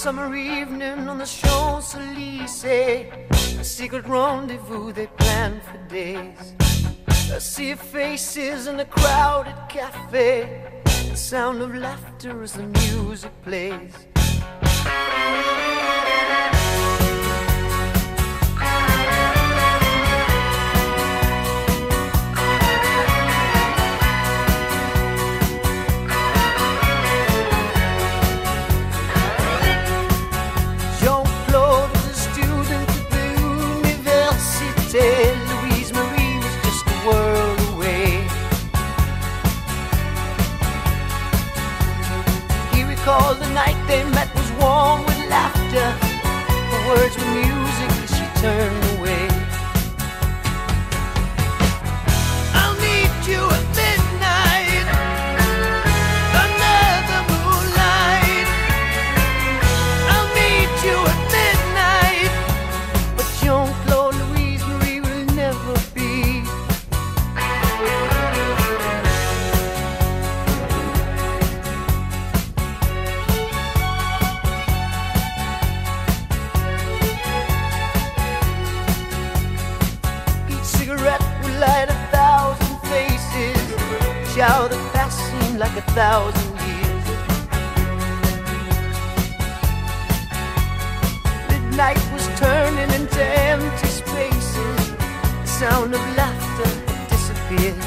summer evening on the Champs-Élysées, a secret rendezvous they planned for days. A sea of faces in a crowded cafe, the sound of laughter as the music plays. Louise Marie was just a world away. He recalled the night they met was warm with laughter. The words were music as she turned away. I'll meet you at midnight under the moonlight. I'll meet you at midnight. But Jean-Claude never be. Each cigarette would light 1,000 faces. Each hour that passed seemed like 1,000 years. Midnight was turning into empty spaces. The sound of laughter disappeared.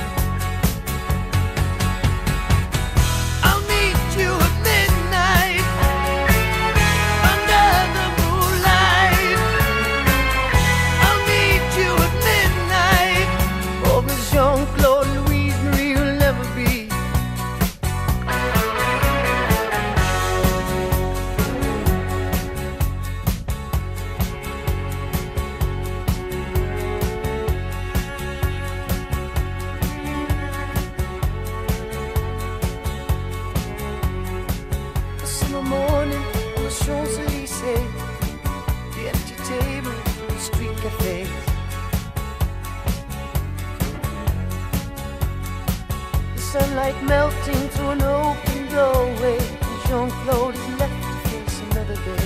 I'll meet you at midnight under the moonlight. I'll meet you at midnight. Oh, but Jean-Claude Louise Marie will never be. Morning on the Champs-Élysées, the empty table, the street cafes. The sunlight melting through an open doorway, and Jean-Claude is left to face another day.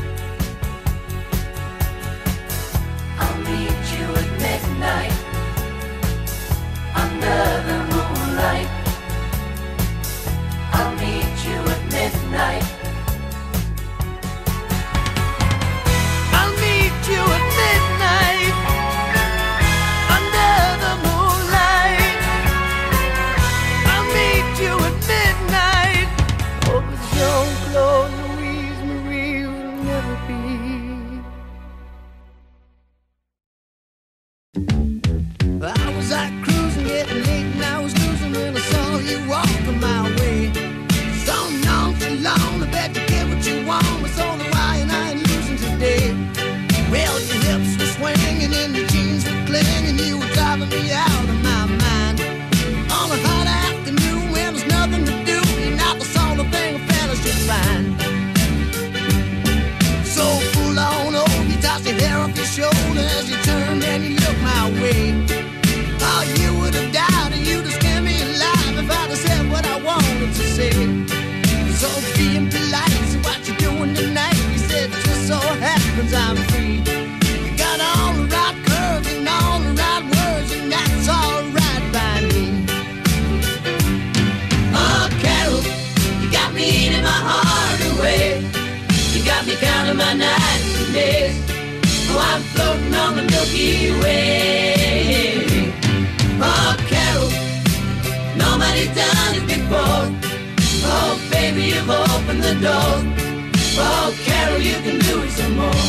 I'll meet you at midnight under the moonlight. I'll meet you at midnight. You at midnight under the moonlight. I'll meet you at midnight. Oh, but Jean-Claude Louise Marie will never be. I was out cruising, getting late, and I was losing when I saw you walking my way. So nonchalant, I bet you get what you want. It's all the why and I ain't losing today. Well, your hips were swinging and your jeans were clinging. You were driving me out of my mind. On a hot afternoon when there's nothing to do, you're not the sort of thing a fella should find. So full on old, you tossed your hair off your shoulder as you turned and you looked my way. Oh, you would have died and you'd have scared me alive if I'd have said what I wanted to say. So being polite, so what you doing tonight? You said just so happens I'm free. You got all the right curves and all the right words, and that's all right by me. Oh, Carol, you got me eating my heart away. You got me counting my nights and days. Oh, I'm floating on the Milky Way. Oh, Carol, nobody's done it before. Oh, baby, you've opened the door. Oh, Carol, you can do it some more.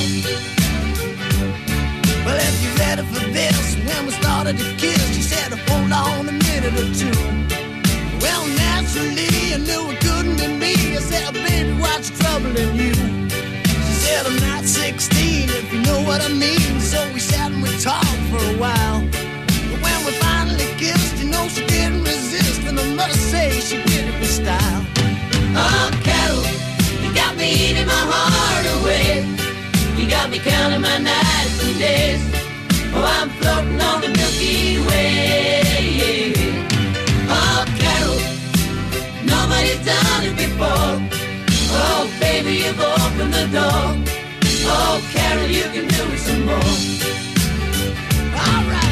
Well, if you're ready for this, when we started to kiss, she said, hold on a minute or two. Well, naturally, I knew it couldn't be me. I said, baby, what's troubling you? She said, I'm not 16, if you know what I mean. So we sat and we talked for a while. But when we finally kissed, you know she didn't resist. And I must say, she did it with style. Oh, Carol, you got me eating my heart away. You got me counting my nights and days. Oh, I'm floating on the Milky Way. Oh, Carol, nobody's done it before. Oh, baby, you've opened the door. you can do it some more. All right.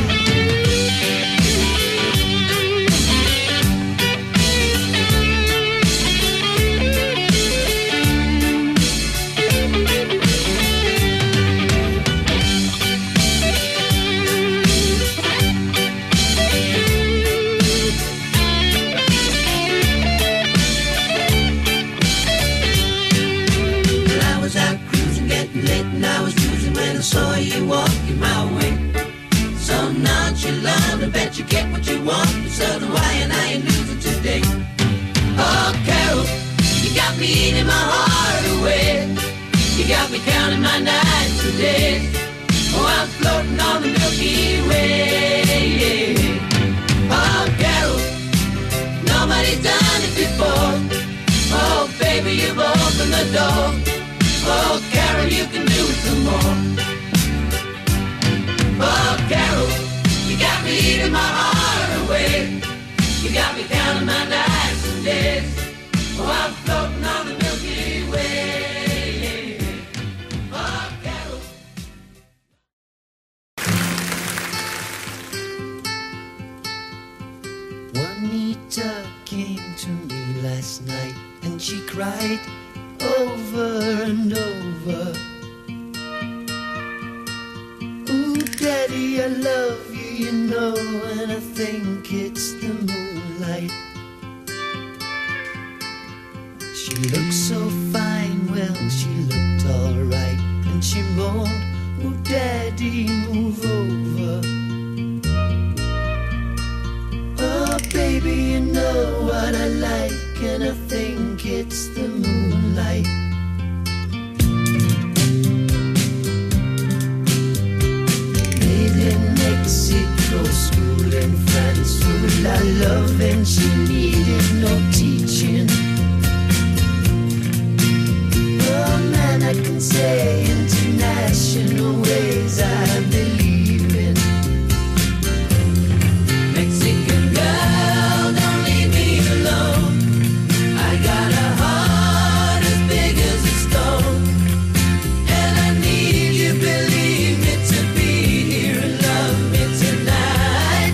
I saw you walking my way, so nonchalant. I bet you get what you want, but so do I, and I ain't losing today. Oh, Carol, you got me eating my heart away. You got me counting my nights and days. Oh, I'm floating on the Milky Way. Oh, Carol, nobody's done it before. Oh, baby, you've opened the door. Oh, Carol, you can do it some more. Oh, Carol, you got me eating my heart away. You got me counting my nights and days. Oh, I'm floating on the Milky Way. Oh, Carol. Juanita came to me last night and she cried over and over. Ooh, Daddy, I love you, you know, and I think it's the moonlight. She looked so fine, well, she looked alright, and she moaned, ooh, Daddy, move over. Oh, baby, you know what I like, and I think it's the moonlight. Mexico, school in France, full of love, and she needed no teaching. Oh man, I can say international ways I believe in. Mexican girl, don't leave me alone. I got a heart as big as a stone, and I need you, believe me, to be here and love me tonight.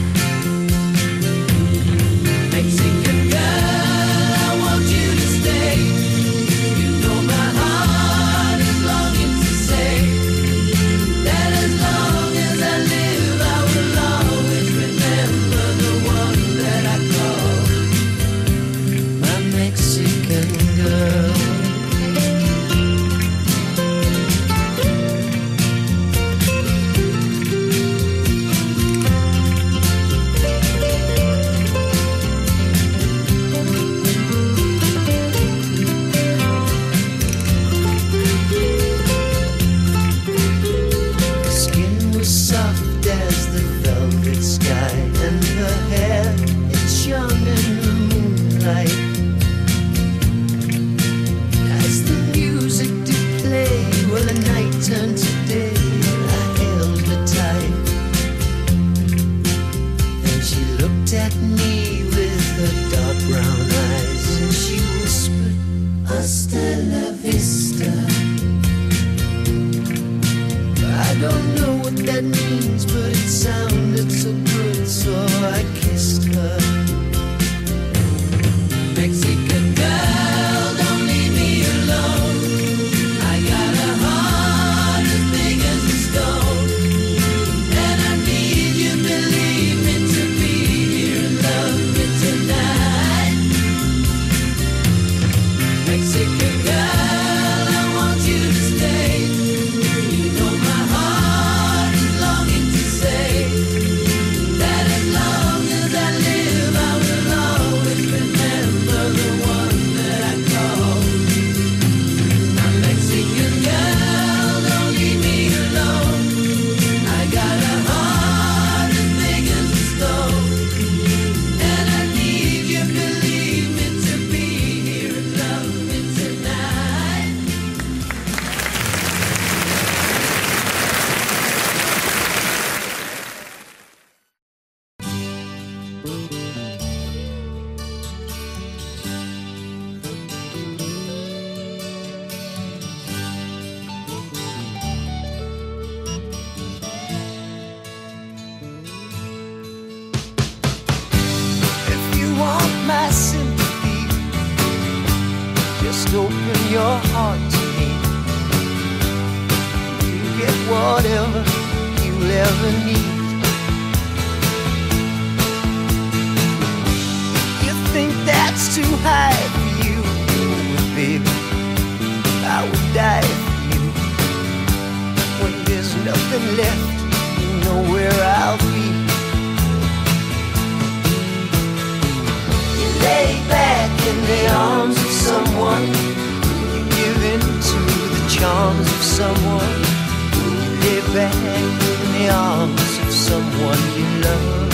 Mexican girl, I want you to stay. You know my heart is longing to say that as long as I live, I will always remember the one that I call my Mexican girl. Skin was soft as the velvet sky, and her hair, it shone in the moonlight. As the music did play, well, the night turned to day, and I held her tight. Then she looked at me with her dark brown eyes, and she whispered, hasta la vista. I don't know what that means, but it sounded so good, so I kissed her. Mexican girl, don't leave me alone. I got a heart as big as a stone, and I need you, believe me, to be here and love me tonight. Mexican girl, I want you to stay. You know my heart is longing to say that as long as I live, I will always remember the one that I call my Mexican girl. Don't leave me alone. I got a heart as big as a stone, and I need you, believe me, to be here and love me tonight. my sympathy. Just open your heart to me. You get whatever you'll ever need. You think that's too high for you, but baby, I would die for you. When there's nothing left, you know where I'll be. You lay back in the arms of someone. You give in to the charms of someone. You lay back in the arms of someone you love.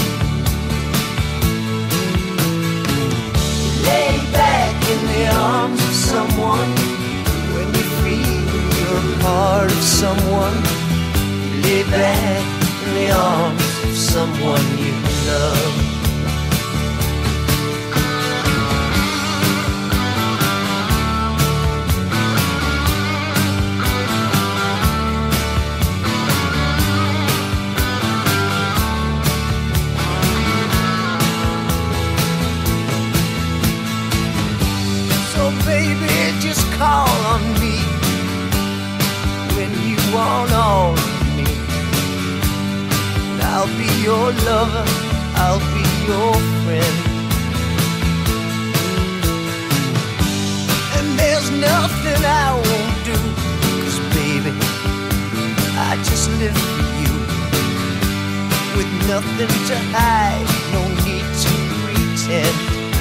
You lay back in the arms of someone. When you feel you're a part of someone, you lay back in the arms of someone you love. Baby, just call on me when you want all of me. I'll be your lover, I'll be your friend. And there's nothing I won't do, 'cause baby, I just live for you. With nothing to hide, no need to pretend.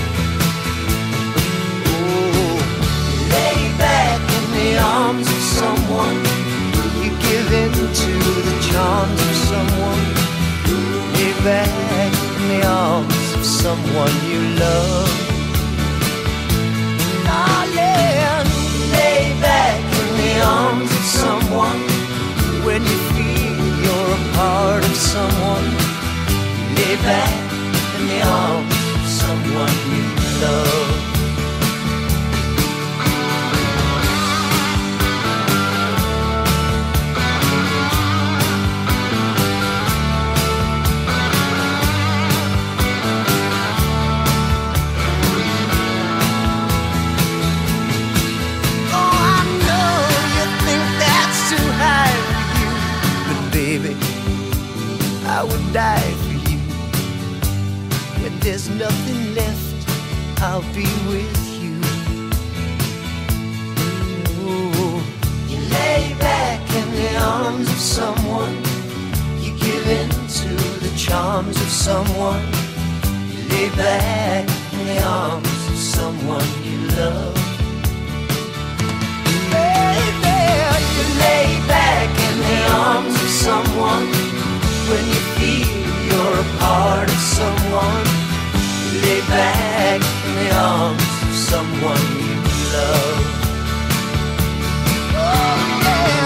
Lay back in the arms of someone. You give in to the charms of someone. Lay back in the arms of someone you love. Darling, lay back in the arms of someone. When you feel you're a part of someone, lay back in the arms of someone you love. I would die for you. When there's nothing left, I'll be with you. Ooh. You lay back in the arms of someone. You give in to the charms of someone. You lay back in the arms of someone you love. Baby, you lay back in the arms of someone. When you feel you're a part of someone, you lay back in the arms of someone you love. Oh yeah.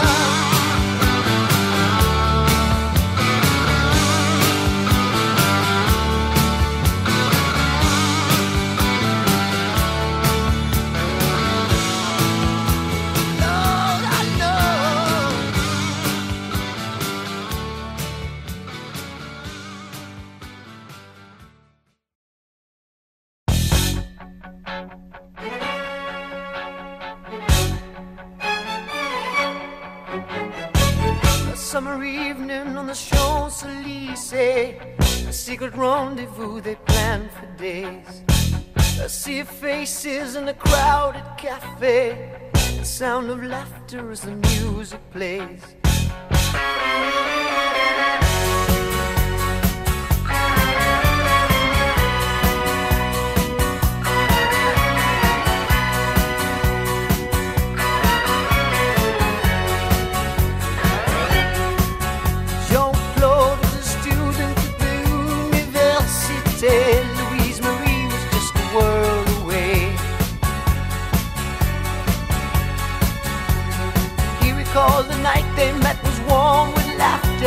Summer evening on the Champs-Élysées, a secret rendezvous they planned for days. A sea of faces in a crowded cafe, the sound of laughter as the music plays. Louise Marie was just a world away. He recalled the night they met was warm with laughter.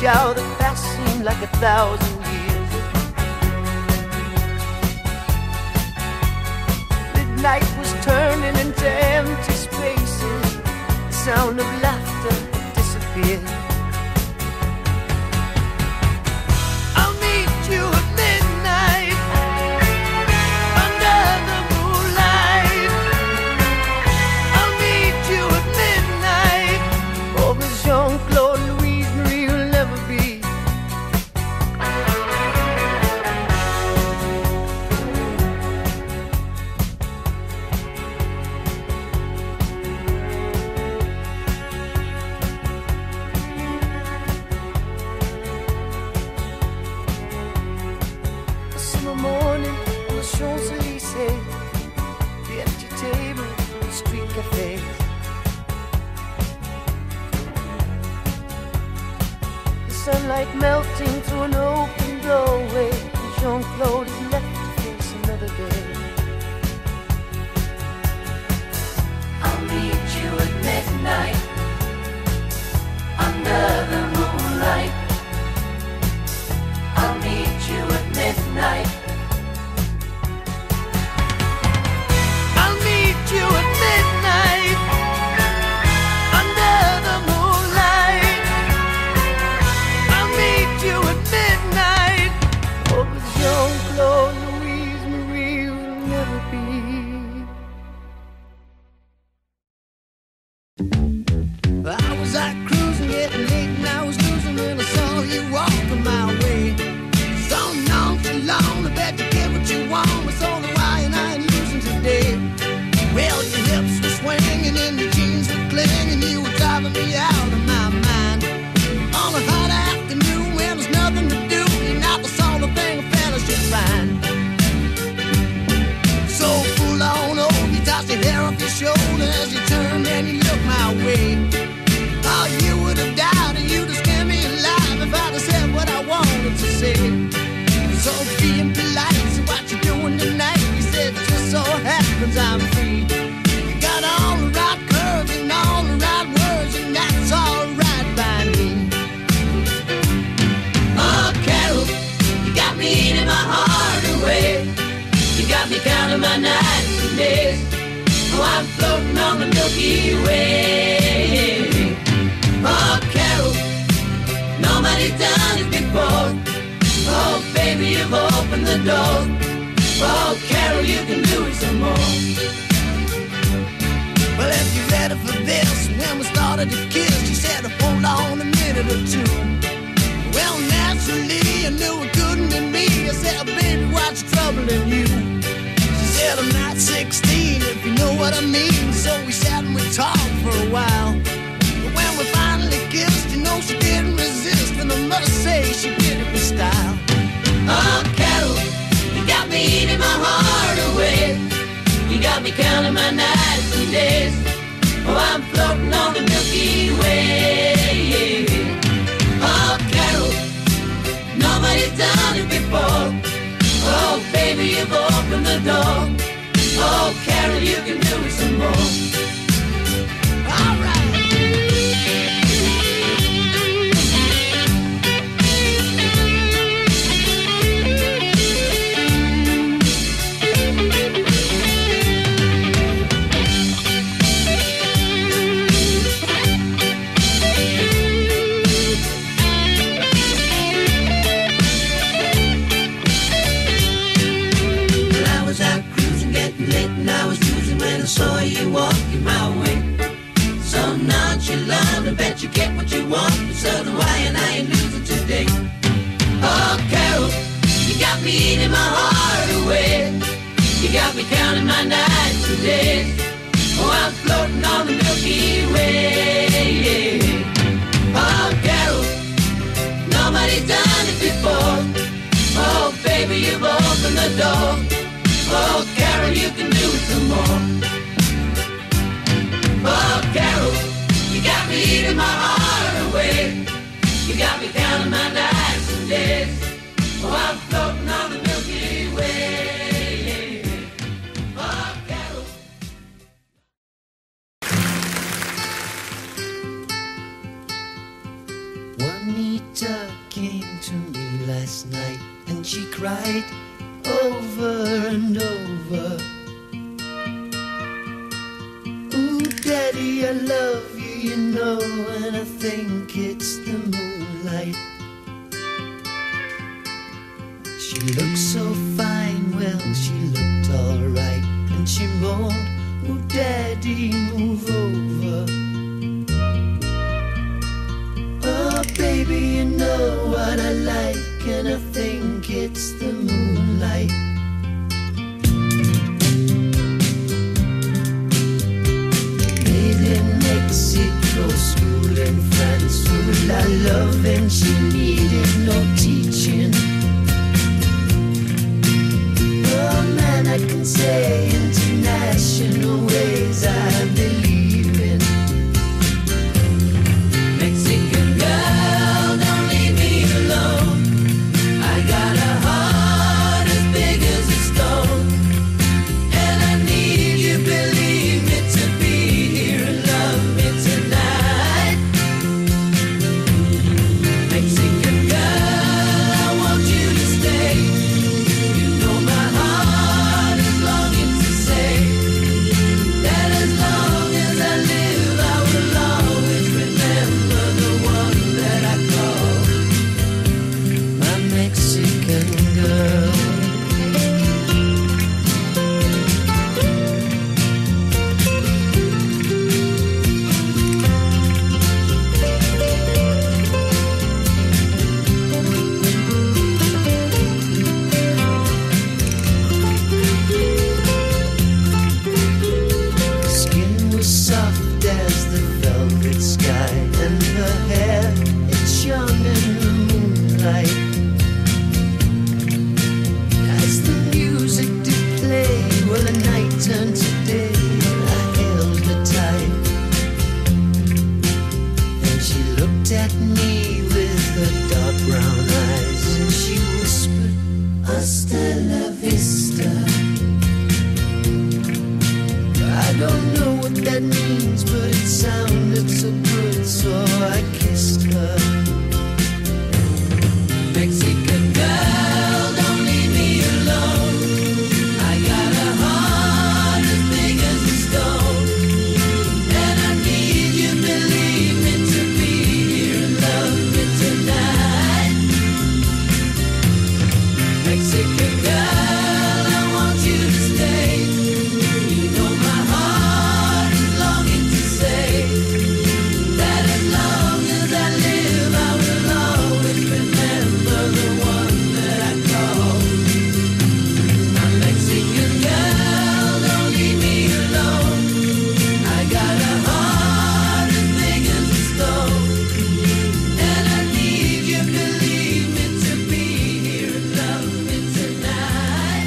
hour that passed seemed like 1,000 years. Midnight was turning into empty spaces. The sound of laughter had disappeared. I'll meet you at midnight under the moonlight. I'll meet you at midnight. Oh, Miss Jean-Claude Louise Marie will never be. A summer morning on the Champs-Élysées, the empty table, the street cafes. The sunlight melting through an open doorway, and Jean-Claude is left to face another day. I'll meet you at midnight under the moonlight. I'll meet you at midnight. I'll meet you at midnight under the moonlight. I'll meet you at midnight. Oh, but Jean-Claude Louise Marie will never be. I was out cruising, getting late, and I was losing when I saw you walking my way. So nonchalant, I bet you get what you want. It's all the why and I ain't losing today. Well, your hips were swinging and your jeans were clinging. You were driving me out of my mind. On a hot afternoon when there's nothing to do, you're not the sort of thing a fella should find. So full on over, you tossed your hair off your shoulders as you turned and you looked my way. Oh, you would have died and you'd have scared me alive if I'd have said what I wanted to say. So being polite, so what you doing tonight? You said it just so happens I'm free. You got all the right curves and all the right words, and that's all right by me. Oh, Carol, you got me eating my heart away. You got me counting my nights and days. Oh, I'm floating on the Milky Way. Oh, Carol, nobody's done it before. Oh, baby, you've opened the door. Oh, Carol, you can do it some more. Well, if you're ready for this, when we started to kiss, you said, hold on a minute or two. Well, naturally, I knew it couldn't be me. I said, baby, what's troubling you? She said, I'm not 16, if you know what I mean. So we sat and we talked for a while. But when we finally kissed, you know she didn't resist. And I must say, she did it with style. Oh, Carol, you got me eating my heart away. You got me counting my nights and days. Oh, I'm floating on the Milky Way. Oh, Carol, nobody's done it before. Oh, baby, you've opened the door. Oh, Carol, you can do it some more. All right. I saw you walking my way. So nonchalant, I bet you get what you want. So do I, and I ain't losing today. Oh, Carol, you got me eating my heart away. You got me counting my nights and days. Oh, I'm floating on the Milky Way. Oh, Carol, nobody's done it before. Oh, baby, you've opened the door. Oh, Carol, you can do it some more. Oh, Carol, you got me eating my heart away. You got me counting my nights and days. Oh, I'm floating on the Milky Way. Oh, Carol. Juanita last night, and she cried over and over. Ooh, Daddy, I love you, you know, and I think it's the moonlight. She looked so fine, well, she looked alright, and she moaned, ooh, Daddy, move over. Oh, baby, you know what I like, and I think it's the moonlight. Made in Mexico, school in France, full of love, and she needed no teaching. Oh man, I can say international ways I believe in. Mexican girl, don't leave me alone. I got a heart as big as a stone, and I need you, believe me, to be here and love me tonight. Mexican girl, I want you to stay. You know my heart is longing to say that as long as I live, I will always remember the one that I call my Mexican girl. Skin was soft as the velvet sky, and her hair, it shone in the moonlight. As the music did play, well, the night turned to day, I held her tight. And she looked at me with her dark brown eyes, and she whispered, hasta la vista. I don't know what that means, but it sounded so good, so I kissed her. Mexican girl, don't leave me alone. I got a heart as big as a stone, and I need you, believe me, to be here and love me tonight. Mexican girl, I want you to stay. You know my heart is longing to say that as long as I live, I will always remember the one that I call my Mexican girl. Don't leave me alone. I got a heart as big as a stone, and I need you, believe me, to be here and love me tonight.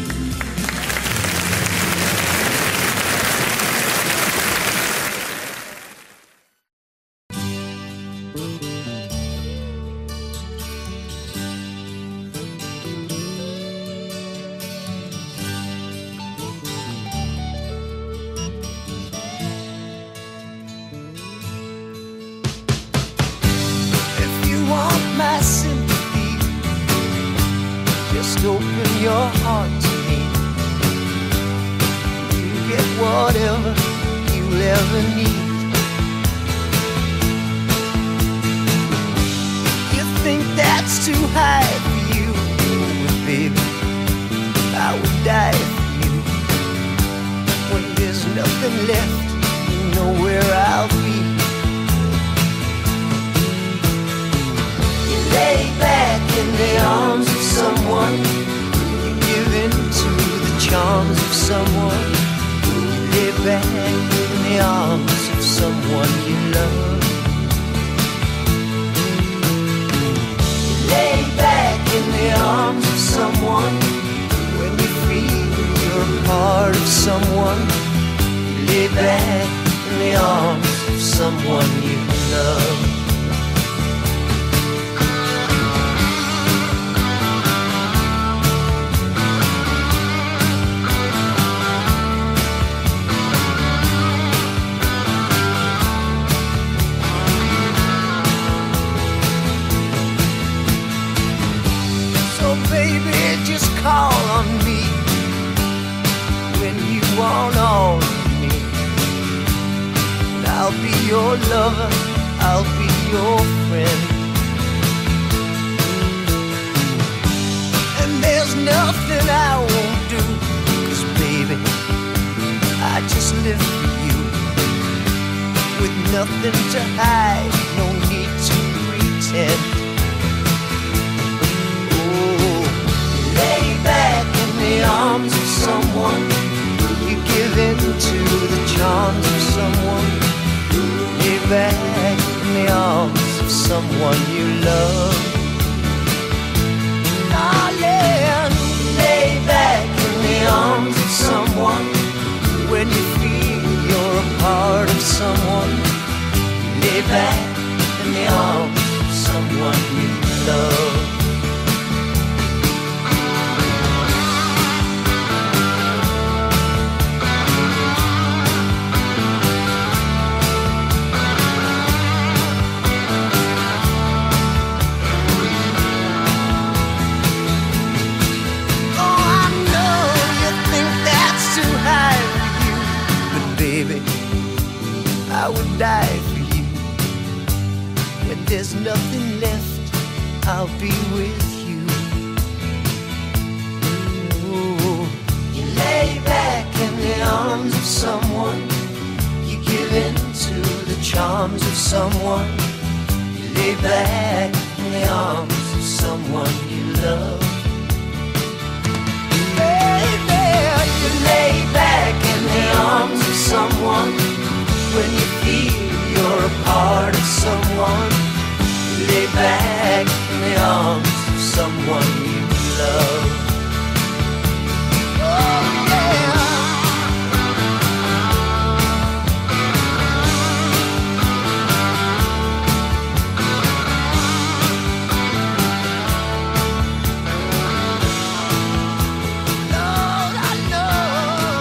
If you want my sympathy, just open your heart to me. You get whatever you'll ever need. You think that's too high for you, but baby, I would die for you. When there's nothing left, you know where I'll be. You lay back in the arms of someone, you give in to the charms of someone. You lay back in the arms of someone you love. You lay back in the arms of someone when you feel you're a part of someone. You lay back in the arms of someone you love. I'll be your lover, I'll be your friend. And there's nothing I won't do, 'cause baby, I just live for you. With nothing to hide, no need to pretend. Oh, lay back in the arms of someone. You give in to the charms of someone. Lay back in the arms of someone you love. Darling, lay back in the arms of someone. When you feel you're a part of someone, lay back in the arms of someone you love. I would die for you. When there's nothing left, I'll be with you. Ooh. You lay back in the arms of someone. You give in to the charms of someone. You lay back in the arms of someone you love. Baby, you lay back in the arms of someone. When you feel you're a part of someone, lay back in the arms of someone you love. Oh yeah. Lord, I know.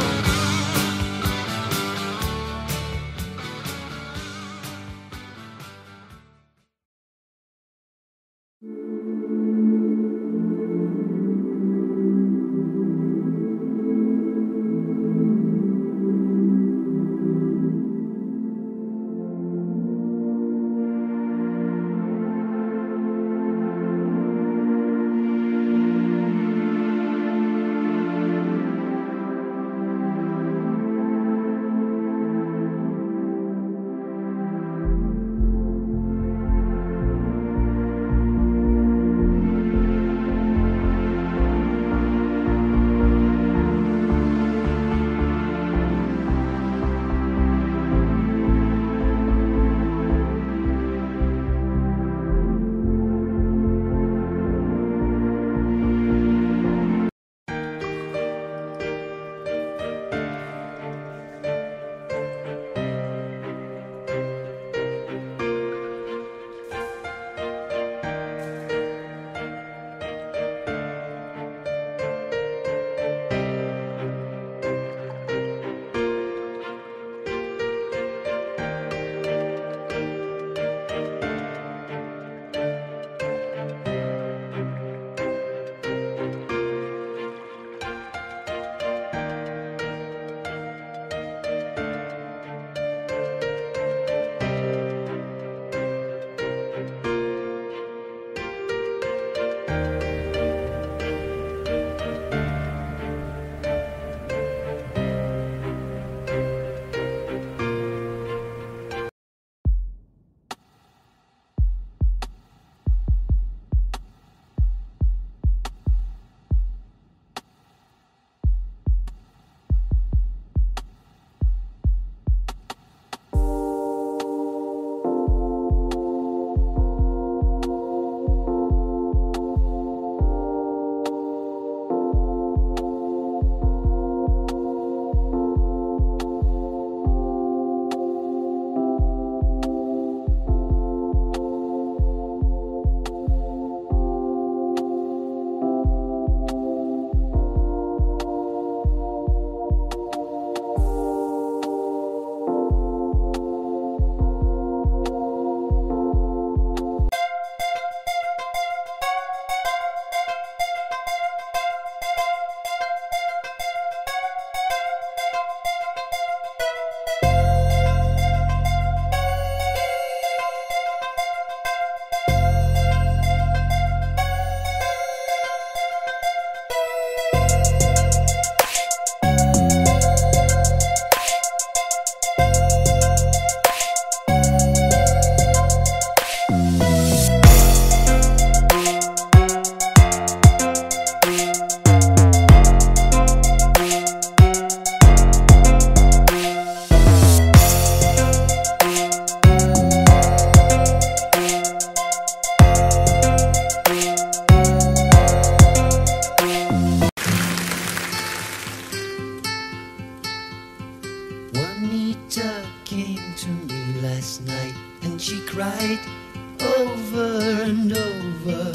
me last night, and she cried over and over.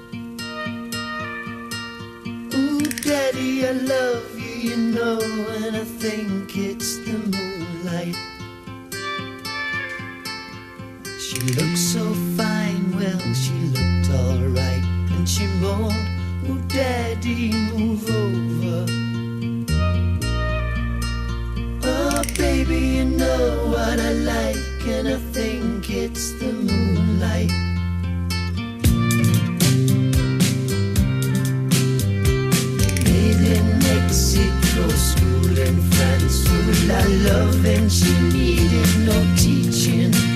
Ooh, Daddy, I love you, you know, and I think it's the moonlight. She looked so fine, well, she looked alright, and she moaned, oh, Daddy, move over. Oh, baby, you know what I like, and I think it's the moonlight. Made in Mexico, school in France, full of love, and she needed no teaching.